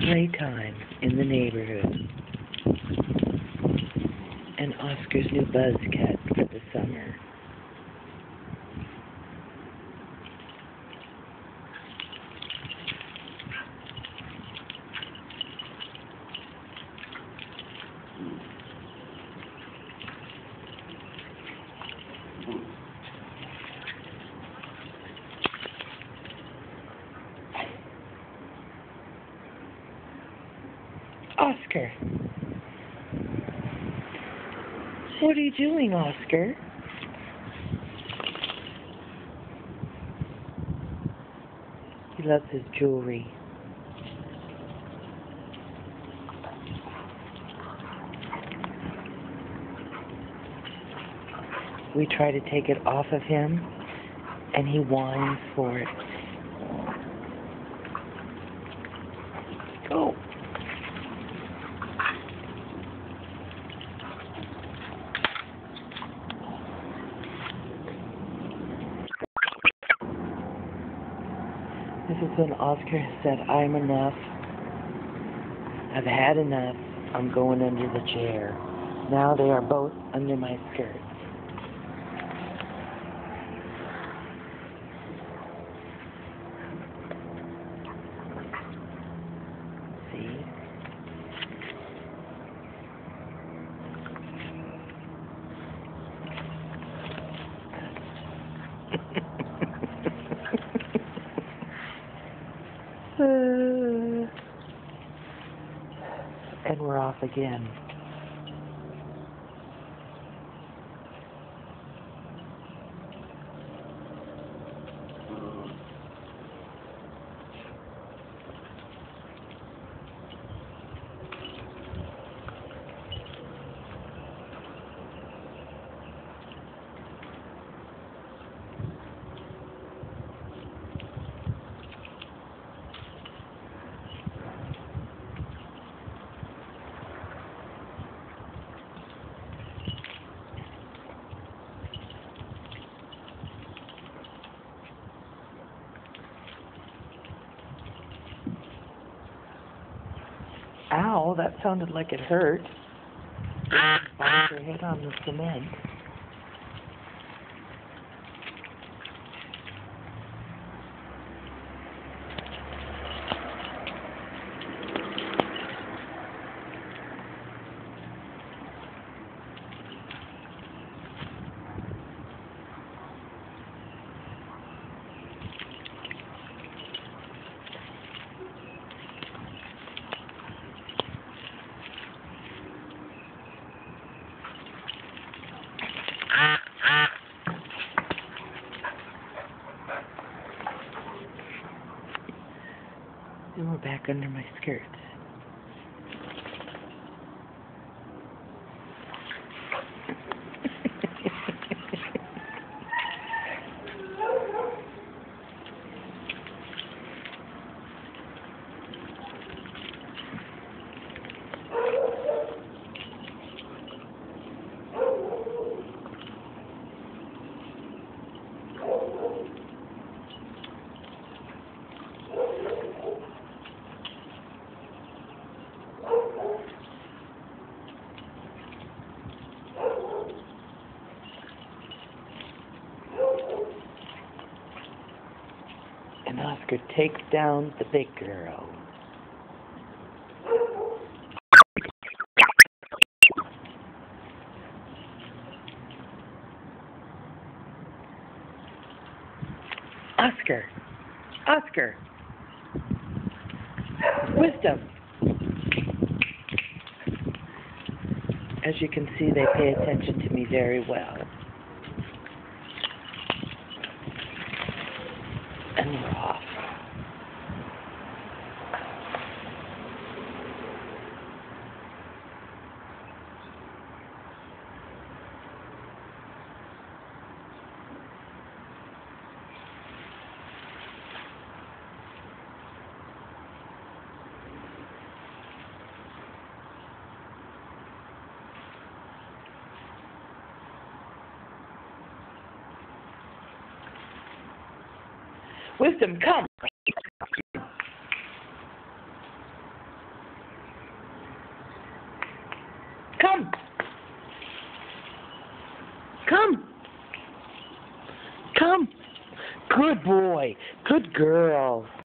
playtime in the neighborhood, and Oscar's new buzz cut for the summer. Oscar. What are you doing, Oscar? He loves his jewelry. We try to take it off of him, and he whines for it. Go. This is when Oscar has said, "I'm enough. I've had enough. I'm going under the chair." Now they are both under my skirts. See? And we're off again. Ow, that sounded like it hurt. Bump your head on the cement. And we're back under my skirts. And Oscar takes down the big girl. Oscar! Oscar! Wisdom! As you can see, they pay attention to me very well. And we're off. Wisdom, come! Come. Come. Come. Good boy. Good girl.